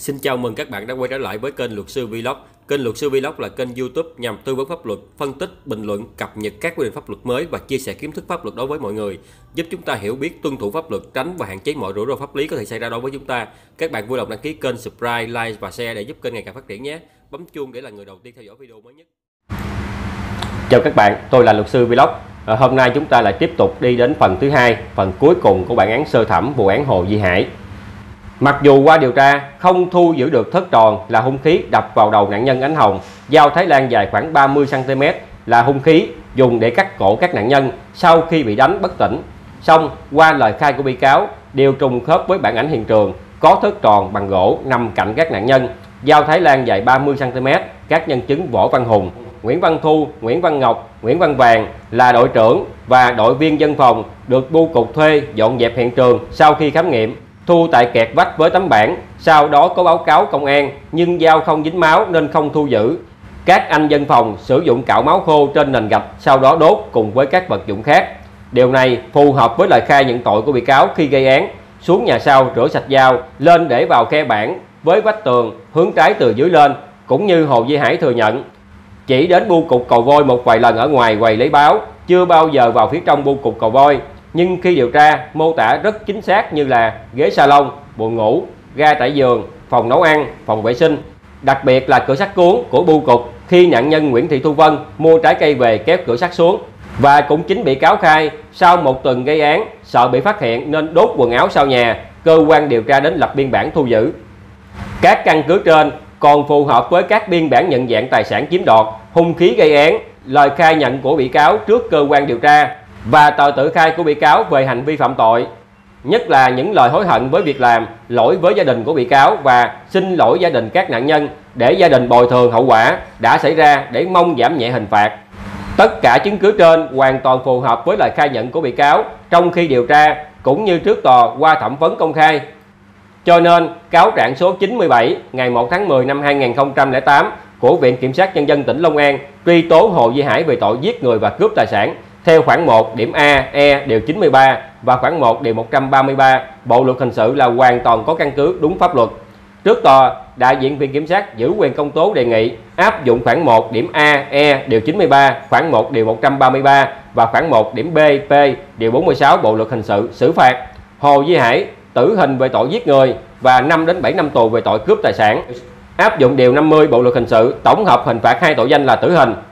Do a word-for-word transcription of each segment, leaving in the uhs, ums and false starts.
Xin chào mừng các bạn đã quay trở lại với kênh Luật sư Vlog. Kênh Luật sư Vlog là kênh YouTube nhằm tư vấn pháp luật, phân tích, bình luận, cập nhật các quy định pháp luật mới và chia sẻ kiến thức pháp luật đối với mọi người, giúp chúng ta hiểu biết, tuân thủ pháp luật, tránh và hạn chế mọi rủi ro pháp lý có thể xảy ra đối với chúng ta. Các bạn vui lòng đăng ký kênh, subscribe, like và share để giúp kênh ngày càng phát triển nhé. Bấm chuông để là người đầu tiên theo dõi video mới nhất. Chào các bạn, tôi là Luật sư Vlog. À, hôm nay chúng ta lại tiếp tục đi đến phần thứ hai, phần cuối cùng của bản án sơ thẩm vụ án Hồ Duy Hải. Mặc dù qua điều tra không thu giữ được thớt tròn là hung khí đập vào đầu nạn nhân Ánh Hồng, dao Thái Lan dài khoảng ba mươi xăng ti mét là hung khí dùng để cắt cổ các nạn nhân sau khi bị đánh bất tỉnh, song qua lời khai của bị cáo đều trùng khớp với bản ảnh hiện trường, có thớt tròn bằng gỗ nằm cạnh các nạn nhân, dao Thái Lan dài ba mươi xăng ti mét. Các nhân chứng Võ Văn Hùng, Nguyễn Văn Thu, Nguyễn Văn Ngọc, Nguyễn Văn Vàng là đội trưởng và đội viên dân phòng được bưu cục thuê dọn dẹp hiện trường sau khi khám nghiệm, thu tại kẹt vách với tấm bảng, sau đó có báo cáo công an nhưng dao không dính máu nên không thu giữ. Các anh dân phòng sử dụng cạo máu khô trên nền gạch, sau đó đốt cùng với các vật dụng khác. Điều này phù hợp với lời khai nhận tội của bị cáo khi gây án. Xuống nhà sau rửa sạch dao, lên để vào khe bảng với vách tường hướng trái từ dưới lên, cũng như Hồ Duy Hải thừa nhận. Chỉ đến bưu cục Cầu Voi một vài lần ở ngoài quầy lấy báo, chưa bao giờ vào phía trong bưu cục Cầu Voi. Nhưng khi điều tra mô tả rất chính xác như là ghế salon, buồng ngủ, ga trải giường, phòng nấu ăn, phòng vệ sinh, đặc biệt là cửa sắt cuốn của bưu cục khi nạn nhân Nguyễn Thị Thu Vân mua trái cây về kéo cửa sắt xuống. Và cũng chính bị cáo khai sau một tuần gây án sợ bị phát hiện nên đốt quần áo sau nhà, cơ quan điều tra đến lập biên bản thu giữ. Các căn cứ trên còn phù hợp với các biên bản nhận dạng tài sản chiếm đoạt, hung khí gây án, lời khai nhận của bị cáo trước cơ quan điều tra và tờ tự khai của bị cáo về hành vi phạm tội, nhất là những lời hối hận với việc làm, lỗi với gia đình của bị cáo và xin lỗi gia đình các nạn nhân để gia đình bồi thường hậu quả đã xảy ra để mong giảm nhẹ hình phạt. Tất cả chứng cứ trên hoàn toàn phù hợp với lời khai nhận của bị cáo trong khi điều tra cũng như trước tòa qua thẩm vấn công khai. Cho nên cáo trạng số chín mươi bảy ngày một tháng mười năm hai nghìn không trăm lẻ tám của Viện Kiểm sát Nhân dân tỉnh Long An truy tố Hồ Duy Hải về tội giết người và cướp tài sản theo khoản một điểm A, E điều chín mươi ba và khoản một điều một trăm ba mươi ba Bộ luật hình sự là hoàn toàn có căn cứ đúng pháp luật. Trước tòa, đại diện Viện Kiểm sát giữ quyền công tố đề nghị áp dụng khoản một điểm A, E điều chín mươi ba, khoản một điều một trăm ba mươi ba và khoản một điểm B, P điều bốn mươi sáu Bộ luật hình sự xử phạt Hồ Duy Hải tử hình về tội giết người và năm đến bảy năm tù về tội cướp tài sản. Áp dụng điều năm mươi Bộ luật hình sự, tổng hợp hình phạt hai tội danh là tử hình.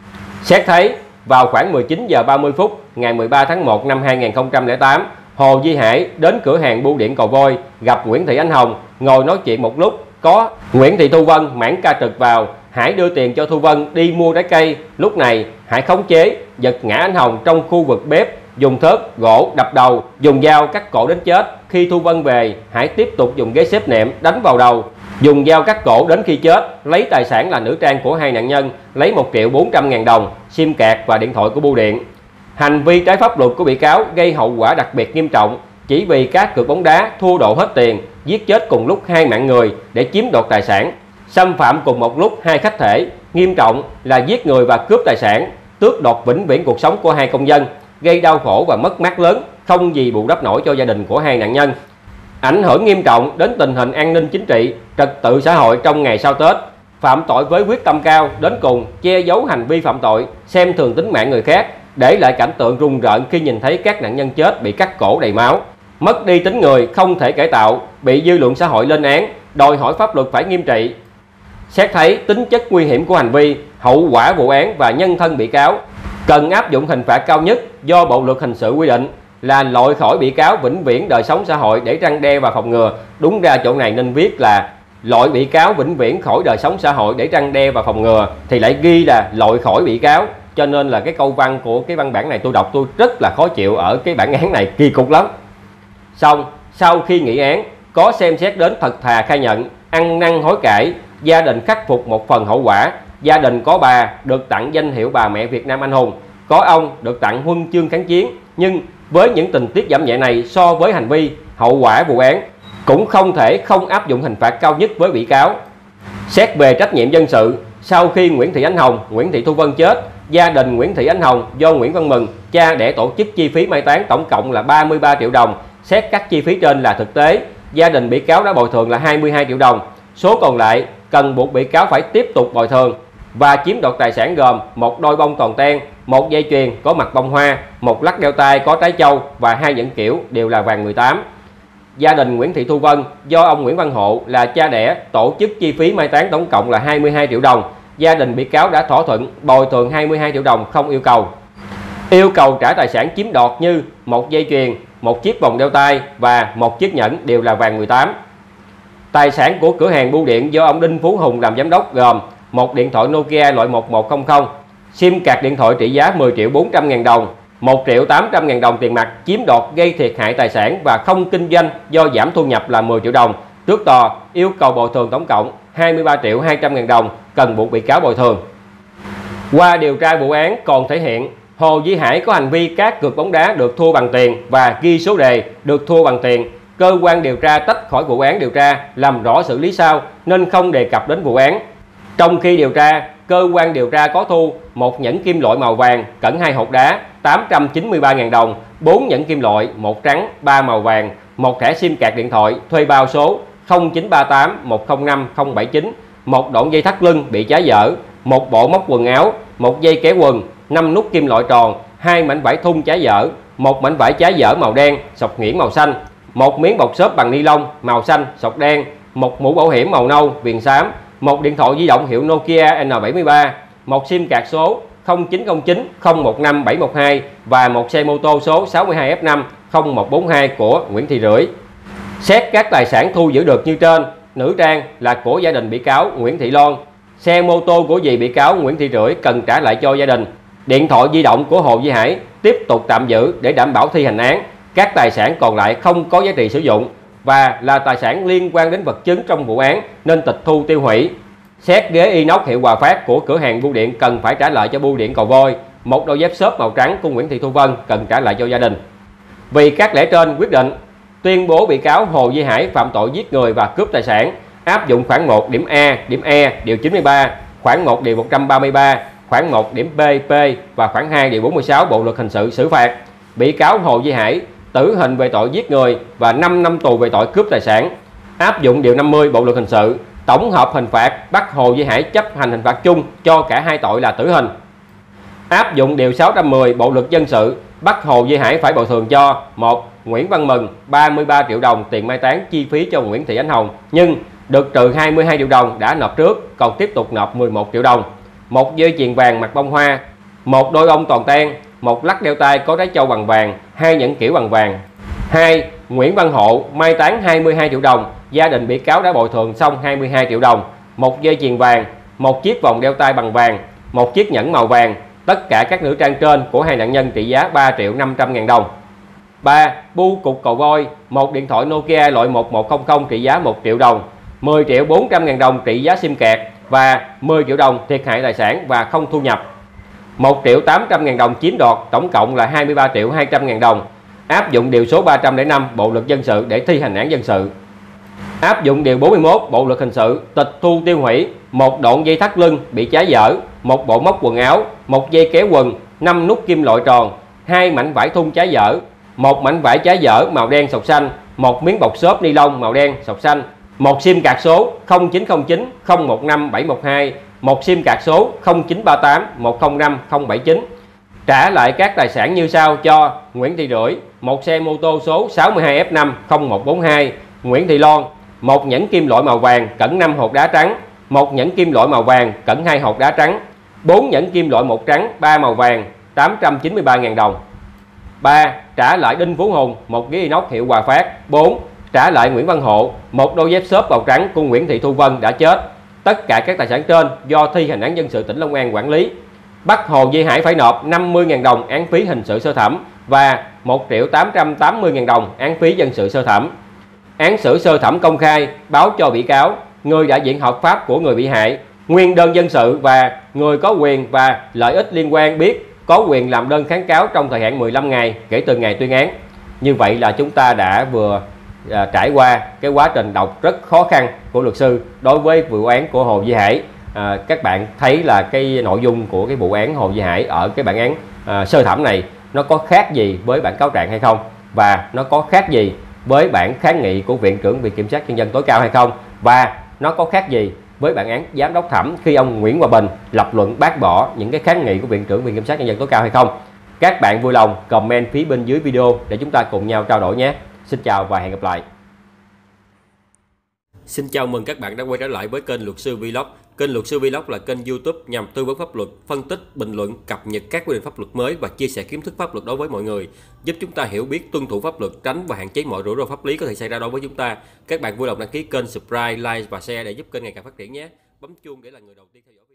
Xét thấy vào khoảng mười chín giờ ba mươi phút ngày mười ba tháng một năm hai nghìn không trăm lẻ tám, Hồ Duy Hải đến cửa hàng bưu điện Cầu Voi gặp Nguyễn Thị Ánh Hồng, ngồi nói chuyện một lúc, có Nguyễn Thị Thu Vân mãn ca trực vào. Hải đưa tiền cho Thu Vân đi mua trái cây. Lúc này Hải khống chế giật ngã Ánh Hồng trong khu vực bếp, dùng thớt gỗ đập đầu, dùng dao cắt cổ đến chết. Khi Thu Vân về, Hải tiếp tục dùng ghế xếp nệm đánh vào đầu, dùng dao cắt cổ đến khi chết, lấy tài sản là nữ trang của hai nạn nhân, lấy một triệu bốn trăm ngàn đồng, sim card và điện thoại của bưu điện. Hành vi trái pháp luật của bị cáo gây hậu quả đặc biệt nghiêm trọng, chỉ vì các cược bóng đá thua độ hết tiền, giết chết cùng lúc hai mạng người để chiếm đoạt tài sản, xâm phạm cùng một lúc hai khách thể, nghiêm trọng là giết người và cướp tài sản, tước đoạt vĩnh viễn cuộc sống của hai công dân, gây đau khổ và mất mát lớn không gì bù đắp nổi cho gia đình của hai nạn nhân, ảnh hưởng nghiêm trọng đến tình hình an ninh chính trị, trật tự xã hội trong ngày sau Tết. Phạm tội với quyết tâm cao đến cùng, che giấu hành vi phạm tội, xem thường tính mạng người khác, để lại cảnh tượng rùng rợn khi nhìn thấy các nạn nhân chết bị cắt cổ đầy máu, mất đi tính người, không thể cải tạo, bị dư luận xã hội lên án, đòi hỏi pháp luật phải nghiêm trị. Xét thấy tính chất nguy hiểm của hành vi, hậu quả vụ án và nhân thân bị cáo, cần áp dụng hình phạt cao nhất do Bộ luật hình sự quy định là loại khỏi bị cáo vĩnh viễn đời sống xã hội để răn đe và phòng ngừa. Đúng ra chỗ này nên viết là loại bị cáo vĩnh viễn khỏi đời sống xã hội để răn đe và phòng ngừa, thì lại ghi là loại khỏi bị cáo. Cho nên là cái câu văn của cái văn bản này tôi đọc tôi rất là khó chịu ở cái bản án này, kỳ cục lắm. Xong, sau khi nghị án, có xem xét đến thật thà khai nhận, ăn năn hối cải, gia đình khắc phục một phần hậu quả. Gia đình có bà được tặng danh hiệu bà mẹ Việt Nam anh hùng, có ông được tặng huân chương kháng chiến. Nhưng với những tình tiết giảm nhẹ này so với hành vi, hậu quả vụ án, cũng không thể không áp dụng hình phạt cao nhất với bị cáo. Xét về trách nhiệm dân sự, sau khi Nguyễn Thị Ánh Hồng, Nguyễn Thị Thu Vân chết, gia đình Nguyễn Thị Ánh Hồng do Nguyễn Văn Mừng, cha đẻ tổ chức chi phí mai táng tổng cộng là ba mươi ba triệu đồng. Xét các chi phí trên là thực tế, gia đình bị cáo đã bồi thường là hai mươi hai triệu đồng. số còn lại cần buộc bị cáo phải tiếp tục bồi thường. Và chiếm đoạt tài sản gồm một đôi bông toàn ten, một dây chuyền có mặt bông hoa, một lắc đeo tay có trái châu và hai nhẫn kiểu đều là vàng mười tám. Gia đình Nguyễn Thị Thu Vân do ông Nguyễn Văn Hộ là cha đẻ tổ chức chi phí mai táng tổng cộng là hai mươi hai triệu đồng. Gia đình bị cáo đã thỏa thuận bồi thường hai mươi hai triệu đồng không yêu cầu. Yêu cầu trả tài sản chiếm đoạt như một dây chuyền, một chiếc vòng đeo tay và một chiếc nhẫn đều là vàng mười tám. Tài sản của cửa hàng bưu điện do ông Đinh Phú Hùng làm giám đốc gồm một điện thoại Nokia loại một một không không, sim card điện thoại trị giá mười triệu bốn trăm ngàn đồng, một triệu tám trăm ngàn đồng tiền mặt chiếm đoạt gây thiệt hại tài sản và không kinh doanh do giảm thu nhập là mười triệu đồng. Trước tòa yêu cầu bồi thường tổng cộng hai mươi ba triệu hai trăm ngàn đồng, cần buộc bị cáo bồi thường. Qua điều tra vụ án còn thể hiện Hồ Duy Hải có hành vi cá cược bóng đá được thua bằng tiền và ghi số đề được thua bằng tiền. Cơ quan điều tra tách khỏi vụ án điều tra, làm rõ xử lý sau nên không đề cập đến vụ án. Trong khi điều tra, cơ quan điều tra có thu một nhẫn kim loại màu vàng cẩn hai hột đá tám trăm chín mươi ba ngàn đồng, bốn nhẫn kim loại, một trắng, ba màu vàng, một thẻ sim card điện thoại thuê bao số không chín ba tám một không năm không bảy chín, một đoạn dây thắt lưng bị cháy dở, một bộ móc quần áo, một dây kéo quần, năm nút kim loại tròn, hai mảnh vải thun cháy dở, một mảnh vải cháy dở màu đen sọc nhuyễn màu xanh, một miếng bọc xốp bằng ni lông màu xanh sọc đen, một mũ bảo hiểm màu nâu viền xám, một điện thoại di động hiệu Nokia N bảy mươi ba, một sim card số không chín không chín không một năm bảy một hai và một xe mô tô số sáu mươi hai F năm không một bốn hai của Nguyễn Thị Rưỡi. Xét các tài sản thu giữ được như trên, nữ trang là của gia đình bị cáo Nguyễn Thị Loan, xe mô tô của dì bị cáo Nguyễn Thị Rưỡi cần trả lại cho gia đình. Điện thoại di động của Hồ Duy Hải tiếp tục tạm giữ để đảm bảo thi hành án. Các tài sản còn lại không có giá trị sử dụng và là tài sản liên quan đến vật chứng trong vụ án nên tịch thu tiêu hủy. Xét ghế inox hiệu Hòa Phát của cửa hàng bưu điện cần phải trả lại cho bưu điện Cầu Voi. Một đôi dép xốp màu trắng của Nguyễn Thị Thu Vân cần trả lại cho gia đình. Vì các lẽ trên, quyết định tuyên bố bị cáo Hồ Duy Hải phạm tội giết người và cướp tài sản, áp dụng khoản một điểm A, điểm E, điều chín mươi ba, khoản một điều một trăm ba mươi ba, khoản một điểm B, P và khoản hai điều bốn mươi sáu Bộ luật hình sự xử phạt bị cáo Hồ Duy Hải tử hình về tội giết người và năm năm tù về tội cướp tài sản. Áp dụng điều năm mươi Bộ luật hình sự, tổng hợp hình phạt bắt Hồ Duy Hải chấp hành hình phạt chung cho cả hai tội là tử hình. Áp dụng điều sáu trăm mười Bộ luật dân sự, bắt Hồ Duy Hải phải bồi thường cho một Nguyễn Văn Mừng ba mươi ba triệu đồng tiền mai táng chi phí cho Nguyễn Thị Ánh Hồng, nhưng được trừ hai mươi hai triệu đồng đã nộp trước, còn tiếp tục nộp mười một triệu đồng. Một dây chuyền vàng mặt bông hoa, một đôi bông toàn ten, một lắc đeo tay có trái châu bằng vàng, hai nhẫn kiểu bằng vàng. hai. Nguyễn Văn Hộ mai táng hai mươi hai triệu đồng, gia đình bị cáo đã bồi thường xong hai mươi hai triệu đồng. Một dây chuyền vàng, một chiếc vòng đeo tay bằng vàng, một chiếc nhẫn màu vàng. Tất cả các nữ trang trên của hai nạn nhân trị giá ba triệu năm trăm ngàn đồng. ba. Bưu cục Cầu Voi, một điện thoại Nokia loại một một không không trị giá một triệu đồng, mười triệu bốn trăm ngàn đồng trị giá sim card và mười triệu đồng thiệt hại tài sản và không thu nhập. một triệu tám trăm ngàn đồng chiếm đoạt, tổng cộng là hai mươi ba triệu hai trăm ngàn đồng. Áp dụng điều số ba trăm lẻ năm Bộ luật dân sự để thi hành án dân sự. Áp dụng điều bốn mươi mốt Bộ luật hình sự, tịch thu tiêu hủy một đoạn dây thắt lưng bị cháy dở, một bộ móc quần áo, một dây kéo quần, năm nút kim loại tròn, hai mảnh vải thun cháy dở, một mảnh vải cháy dở màu đen sọc xanh, một miếng bọc xốp ni lông màu đen sọc xanh, một sim card số không chín không chín không một năm bảy một hai, một sim card số không chín ba tám một không năm không bảy chín. Trả lại các tài sản như sau cho Nguyễn Thị Rưỡi, một xe mô tô số sáu mươi hai F năm không một bốn hai, Nguyễn Thị Loan, một nhẫn kim loại màu vàng cẩn năm hột đá trắng, một nhẫn kim loại màu vàng cẩn hai hột đá trắng, bốn nhẫn kim loại một trắng, ba màu vàng, tám trăm chín mươi ba ngàn đồng. ba. Trả lại Đinh Phú Hùng, một ghế inox hiệu Hòa Phát. bốn. Trả lại Nguyễn Văn Hộ, một đôi dép xốp màu trắng của Nguyễn Thị Thu Vân đã chết. Tất cả các tài sản trên do thi hành án dân sự tỉnh Long An quản lý. Bắt Hồ Duy Hải phải nộp năm mươi ngàn đồng án phí hình sự sơ thẩm và một triệu tám trăm tám mươi ngàn đồng án phí dân sự sơ thẩm. Án xử sơ thẩm công khai, báo cho bị cáo, người đại diện hợp pháp của người bị hại, nguyên đơn dân sự và người có quyền và lợi ích liên quan biết có quyền làm đơn kháng cáo trong thời hạn mười lăm ngày kể từ ngày tuyên án. Như vậy là chúng ta đã vừa à, trải qua cái quá trình đọc rất khó khăn của luật sư đối với vụ án của Hồ Duy Hải. À, các bạn thấy là cái nội dung của cái vụ án Hồ Duy Hải ở cái bản án à, sơ thẩm này nó có khác gì với bản cáo trạng hay không, và nó có khác gì với bản kháng nghị của Viện trưởng Viện Kiểm sát Nhân dân tối cao hay không, và nó có khác gì với bản án giám đốc thẩm khi ông Nguyễn Hòa Bình lập luận bác bỏ những cái kháng nghị của Viện trưởng Viện Kiểm sát Nhân dân tối cao hay không? Các bạn vui lòng comment phía bên dưới video để chúng ta cùng nhau trao đổi nhé. Xin chào và hẹn gặp lại. Xin chào mừng các bạn đã quay trở lại với kênh Luật sư Vlog. Kênh Luật sư Vlog là kênh YouTube nhằm tư vấn pháp luật, phân tích, bình luận, cập nhật các quy định pháp luật mới và chia sẻ kiến thức pháp luật đối với mọi người, giúp chúng ta hiểu biết, tuân thủ pháp luật, tránh và hạn chế mọi rủi ro pháp lý có thể xảy ra đối với chúng ta. Các bạn vui lòng đăng ký kênh, subscribe, like và share để giúp kênh ngày càng phát triển nhé. Bấm chuông để là người đầu tiên theo dõi video.